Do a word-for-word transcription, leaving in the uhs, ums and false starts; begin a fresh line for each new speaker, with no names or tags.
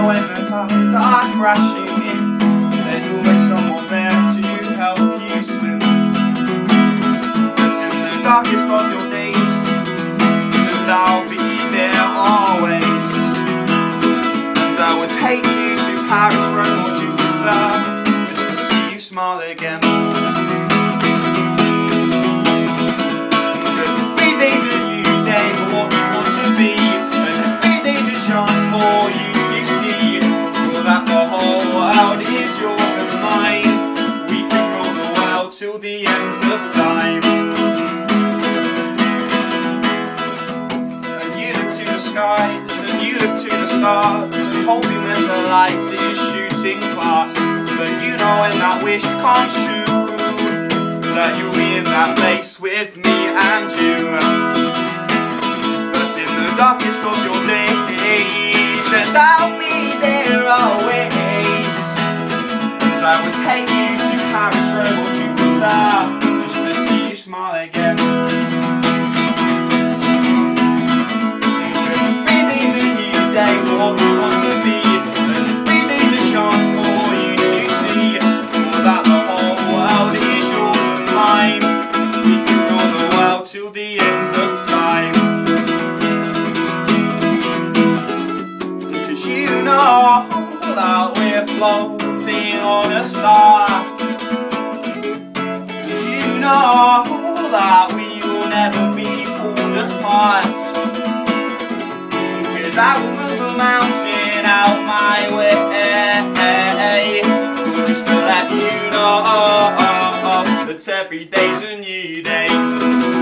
when the tides are crashing in, there's always someone there to help you swim. But in the darkest of your days, and I'll be there always. And I would take you to Paris, Rome or Jupiter, just to see you smile again. Because every day's a new day for what you want to be, and every day's a chance for you to see that the whole world is yours and mine. We can rule the world till the ends of time. And you look to the skies, and you look to the stars, and hoping that the light is shooting fast. But you know when that wish comes true, that you'll be in that place with me and you. But in the darkest of your days, and I'll be there always. And I would take you to Paris, Rome or Jupiter, just to see you smile again. Because every day's a new day for what you want to be, and every day's a chance for you to see that the whole world is yours and mine. We can rule the world till the ends of time. Cause you know that we're floating on a star, and you know that we will never be pulled apart. Cause I will move a mountain out my way, just to let you know that every day's a new day.